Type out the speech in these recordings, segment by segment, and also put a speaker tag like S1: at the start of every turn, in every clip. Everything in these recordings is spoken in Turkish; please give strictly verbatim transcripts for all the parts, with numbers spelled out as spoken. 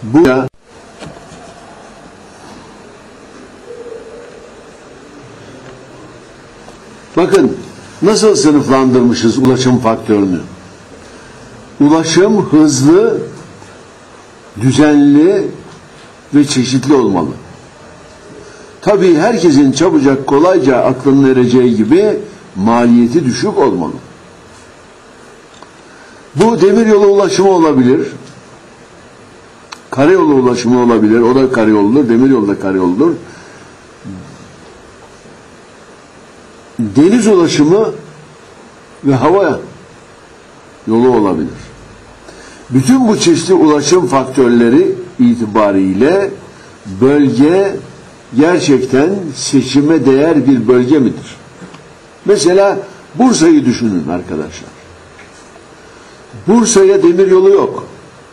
S1: Bu ya bakın nasıl sınıflandırmışız ulaşım faktörünü. Ulaşım hızlı, düzenli ve çeşitli olmalı. Tabii herkesin çabucak kolayca aklının ereceği gibi maliyeti düşük olmalı. Bu demiryolu ulaşımı olabilir. Karayolu ulaşımı olabilir. O da karayoludur. Demiryolu da karayoludur. Deniz ulaşımı ve hava yolu olabilir. Bütün bu çeşitli ulaşım faktörleri itibariyle bölge gerçekten seçime değer bir bölge midir? Mesela Bursa'yı düşünün arkadaşlar. Bursa'ya demiryolu yok.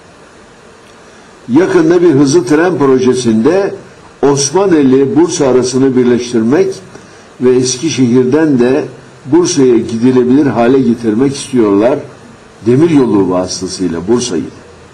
S1: Yakında bir hızlı tren projesinde Osmaneli Bursa arasını birleştirmek ve Eskişehir'den de Bursa'ya gidilebilir hale getirmek istiyorlar. Demiryolu vasıtasıyla Bursa'yı.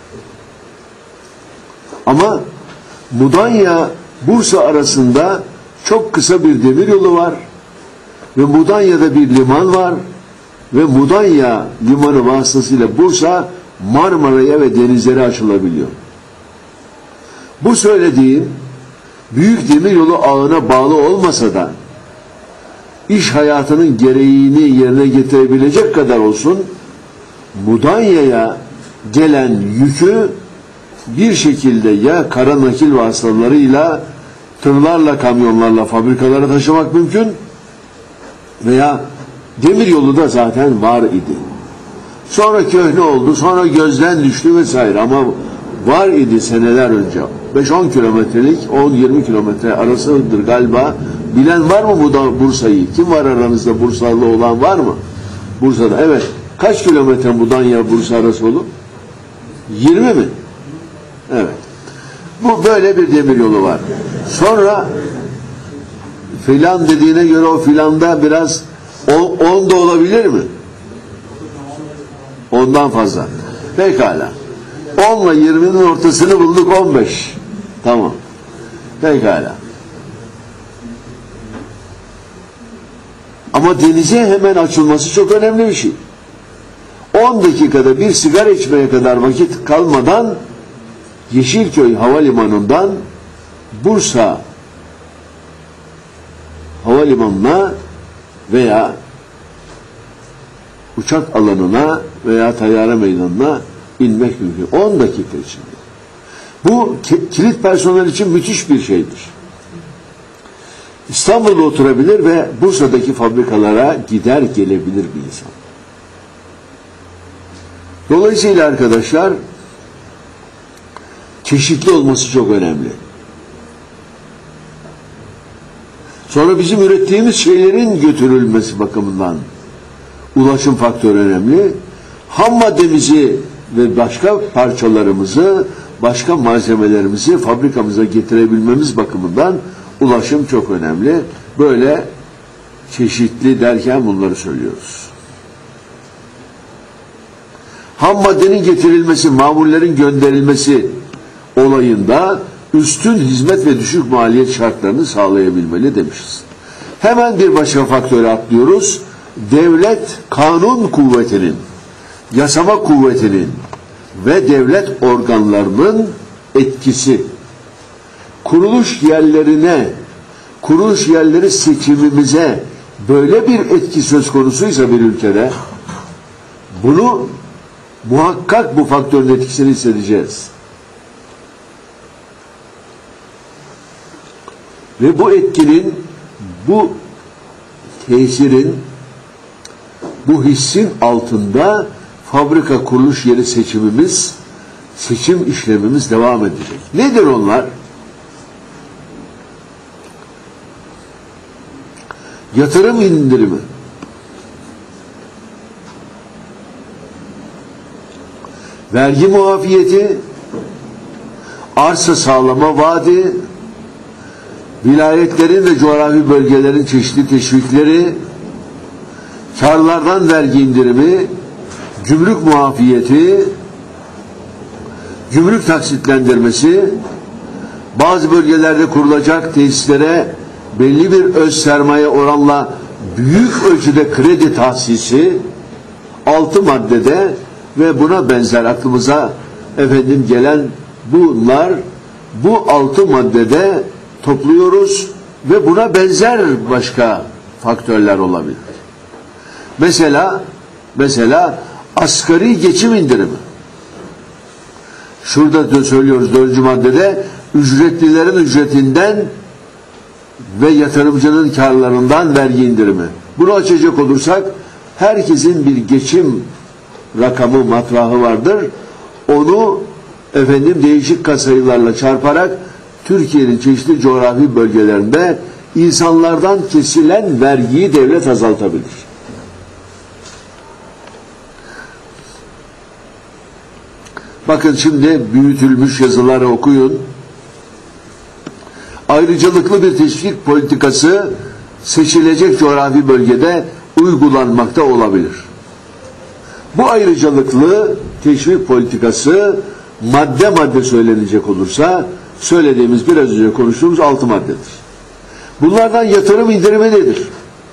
S1: Ama Mudanya Bursa arasında çok kısa bir demiryolu var ve Mudanya'da bir liman var ve Mudanya limanı vasıtasıyla Bursa Marmara'ya ve denizlere açılabiliyor. Bu söylediğim büyük demiryolu ağına bağlı olmasa da iş hayatının gereğini yerine getirebilecek kadar olsun, Mudanya'ya gelen yükü bir şekilde ya kara nakil vasıtalarıyla, tırlarla, kamyonlarla fabrikalara taşımak mümkün veya demiryolu da zaten var idi. Sonra köhne oldu, sonra gözden düştü vesaire ama var idi seneler önce. beş on kilometrelik, on yirmi kilometre arasıdır galiba. Bilen var mı bu Bursa'yı? Kim var aranızda, Bursalı olan var mı? Bursa'da, evet. Kaç kilometre Mudanya Bursa arası olur? yirmi mi? Evet. Bu böyle bir demiryolu var. Sonra filan dediğine göre o filanda biraz on da olabilir mi? Ondan fazla. Pekala. on ile yirminin ortasını bulduk, on beş. Tamam. Pekala. Ama denize hemen açılması çok önemli bir şey. on dakikada bir sigara içmeye kadar vakit kalmadan Yeşilköy Havalimanı'ndan Bursa Havalimanı'na veya uçak alanına veya tayyare meydanına inmek mümkün. on dakika içinde. Bu kilit personel için müthiş bir şeydir. İstanbul'da oturabilir ve Bursa'daki fabrikalara gider gelebilir bir insan. Dolayısıyla arkadaşlar çeşitli olması çok önemli. Sonra bizim ürettiğimiz şeylerin götürülmesi bakımından ulaşım faktörü önemli. Ham maddemizi ve başka parçalarımızı, başka malzemelerimizi fabrikamıza getirebilmemiz bakımından ulaşım çok önemli. Böyle çeşitli derken bunları söylüyoruz. Ham maddenin getirilmesi, mamullerin gönderilmesi olayında üstün hizmet ve düşük maliyet şartlarını sağlayabilmeli demişiz. Hemen bir başka faktöre atlıyoruz. Devlet kanun kuvvetinin, yasama kuvvetinin ve devlet organlarının etkisi. Kuruluş yerlerine, kuruluş yerleri seçimimize böyle bir etki söz konusuysa bir ülkede, bunu muhakkak bu faktörün etkisini hissedeceğiz. Ve bu etkinin, bu tesirin, bu hissin altında fabrika kuruluş yeri seçimimiz, seçim işlemimiz devam edecek. Nedir onlar? Yatırım indirimi, vergi muafiyeti, arsa sağlama vaadi, vilayetlerin ve coğrafi bölgelerin çeşitli teşvikleri, karlardan vergi indirimi, gümrük muafiyeti, gümrük taksitlendirmesi, bazı bölgelerde kurulacak tesislere belli bir öz sermaye oranla büyük ölçüde kredi tahsisi altı maddede ve buna benzer aklımıza efendim gelen bunlar, bu altı maddede topluyoruz ve buna benzer başka faktörler olabilir. Mesela mesela asgari geçim indirimi. Şurada da söylüyoruz dördüncü maddede ücretlilerin ücretinden ve yatırımcının karlarından vergi indirimi. Bunu açacak olursak herkesin bir geçim rakamı, matrahı vardır. Onu efendim değişik katsayılarla çarparak Türkiye'nin çeşitli coğrafi bölgelerinde insanlardan kesilen vergiyi devlet azaltabilir. Bakın şimdi büyütülmüş yazıları okuyun. Ayrıcalıklı bir teşvik politikası seçilecek coğrafi bölgede uygulanmakta olabilir. Bu ayrıcalıklı teşvik politikası madde madde söylenecek olursa söylediğimiz biraz önce konuştuğumuz altı maddedir. Bunlardan yatırım indirimi nedir?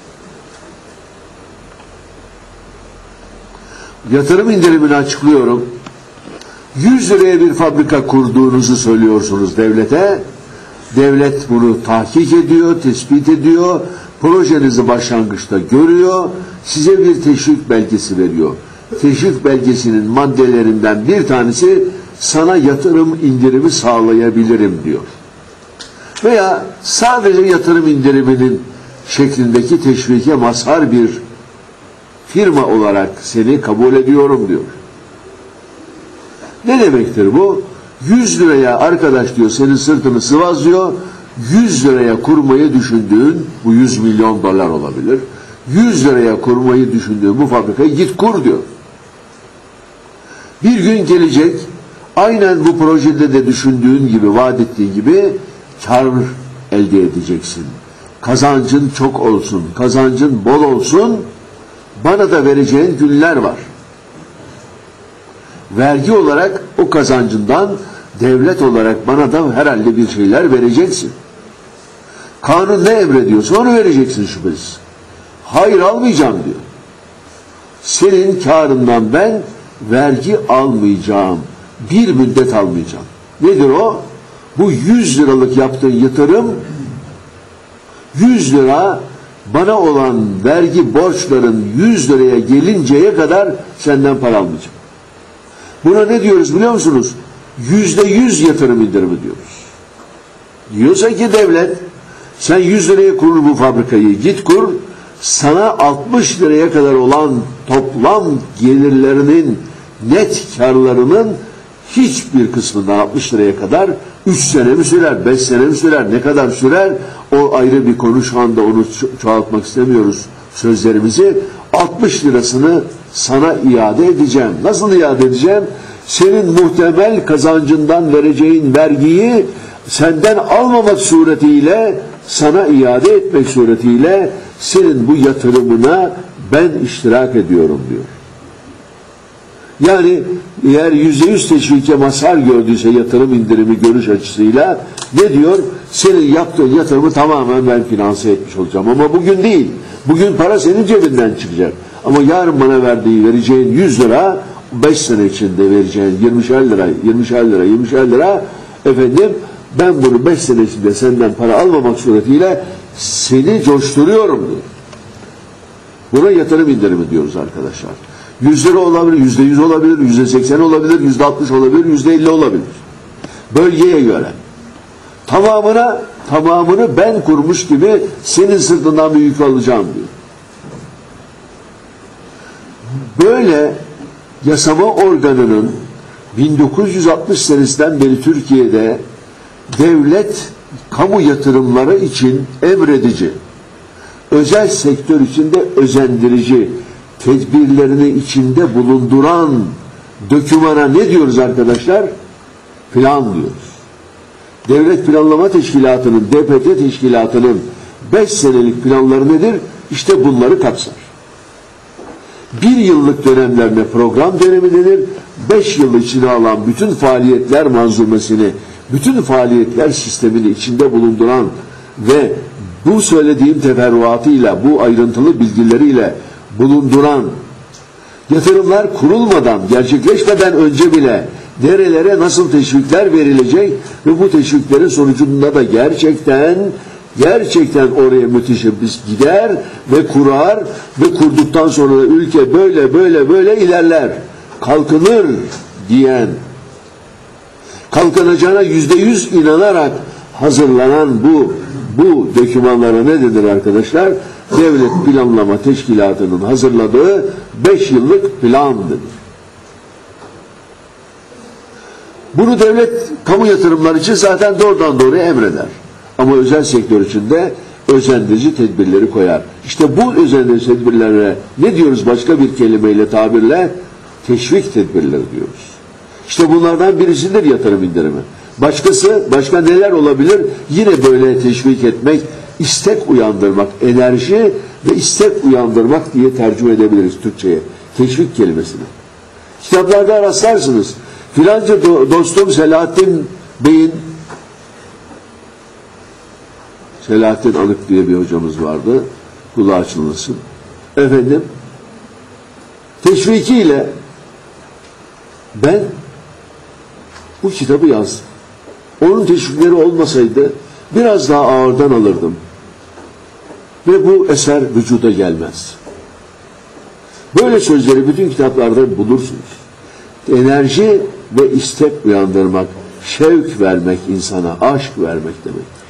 S1: Yatırım indirimini açıklıyorum. yüz liraya bir fabrika kurduğunuzu söylüyorsunuz devlete. Devlet bunu tahkik ediyor, tespit ediyor. Projenizi başlangıçta görüyor. Size bir teşvik belgesi veriyor. Teşvik belgesinin maddelerinden bir tanesi sana yatırım indirimi sağlayabilirim diyor. Veya sadece yatırım indiriminin şeklindeki teşvike mazhar bir firma olarak seni kabul ediyorum diyor. Ne demektir bu? yüz liraya arkadaş diyor senin sırtını sıvazlıyor. yüz liraya kurmayı düşündüğün, bu yüz milyon dolar olabilir. yüz liraya kurmayı düşündüğün bu fabrikayı git kur diyor. Bir gün gelecek, aynen bu projede de düşündüğün gibi, vaat ettiğin gibi kar elde edeceksin. Kazancın çok olsun, kazancın bol olsun, bana da vereceğin günler var. Vergi olarak o kazancından devlet olarak bana da herhalde bir şeyler vereceksin. Kanun ne emrediyorsa onu vereceksin şüphesiz. Hayır almayacağım diyor. Senin karından ben vergi almayacağım. Bir müddet almayacağım. Nedir o? Bu yüz liralık yaptığın yatırım yüz lira bana olan vergi borçların yüz liraya gelinceye kadar senden para almayacağım. Buna ne diyoruz biliyor musunuz? Yüzde yüz yatırım indirimi diyoruz. Diyorsa ki devlet sen yüz liraya kur bu fabrikayı, git kur, sana altmış liraya kadar olan toplam gelirlerinin net karlarının hiçbir kısmından altmış liraya kadar üç sene mi sürer, beş sene mi sürer, ne kadar sürer o ayrı bir konu, şu anda onu çoğaltmak istemiyoruz sözlerimizi. altmış lirasını sana iade edeceğim. Nasıl iade edeceğim? Senin muhtemel kazancından vereceğin vergiyi senden almamak suretiyle, sana iade etmek suretiyle senin bu yatırımına ben iştirak ediyorum diyor. Yani eğer yüzde yüz teşvike mazhar gördüyse yatırım indirimi görüş açısıyla ne diyor? Senin yaptığın yatırımı tamamen ben finanse etmiş olacağım. Ama bugün değil. Bugün para senin cebinden çıkacak. Ama yarın bana verdiği, vereceğin yüz lira, beş sene içinde vereceğin yirmişer lira, yirmişer lira, yirmişer lira, efendim ben bunu beş sene içinde senden para almamak suretiyle seni coşturuyorum diyor. Buna yatırım indirimi diyoruz arkadaşlar. Yüz lira olabilir, yüzde yüz olabilir, yüzde seksen olabilir, yüzde altmış olabilir, yüzde elli olabilir. Bölgeye göre. Tamamına, tamamını ben kurmuş gibi senin sırtından bir yük alacağım diyor. Böyle yasama organının bin dokuz yüz altmış senesinden beri Türkiye'de devlet kamu yatırımları için emredici, özel sektör için de özendirici tedbirlerini içinde bulunduran dokümana ne diyoruz arkadaşlar? Plan diyoruz. Devlet Planlama Teşkilatı'nın, D P T Teşkilatı'nın beş senelik planları nedir? İşte bunları kapsar. Bir yıllık dönemlerine program dönemi denir. beş yıl içine alan bütün faaliyetler manzumesini, bütün faaliyetler sistemini içinde bulunduran ve bu söylediğim teferruatıyla, bu ayrıntılı bilgileriyle bulunduran, yatırımlar kurulmadan, gerçekleşmeden önce bile nerelere nasıl teşvikler verilecek ve bu teşviklerin sonucunda da gerçekten gerçekten oraya müteşebbis gider ve kurar ve kurduktan sonra da ülke böyle böyle böyle ilerler, kalkınır diyen, kalkınacağına yüzde yüz inanarak hazırlanan bu bu dokümanlara ne denir arkadaşlar? Devlet Planlama Teşkilatı'nın hazırladığı beş yıllık plan denir. Bunu devlet kamu yatırımları için zaten doğrudan doğruya emreder. Ama özel sektör için de özendirici tedbirleri koyar. İşte bu özendirici tedbirlere ne diyoruz başka bir kelimeyle, tabirle? Teşvik tedbirleri diyoruz. İşte bunlardan birisidir yatırım indirimi. Başkası, başka neler olabilir? Yine böyle teşvik etmek, istek uyandırmak, enerji ve istek uyandırmak diye tercüme edebiliriz Türkçe'ye. Teşvik kelimesini. Kitaplarda rastlarsınız. Filanca dostum Selahattin Bey'in, Selahattin Anık diye bir hocamız vardı. Kulağı açılmasın. Efendim, teşvikiyle ben bu kitabı yazdım. Onun teşvikleri olmasaydı biraz daha ağırdan alırdım. Ve bu eser vücuda gelmez. Böyle sözleri bütün kitaplarda bulursunuz. Enerji ve istek uyandırmak, şevk vermek insana, aşk vermek demek.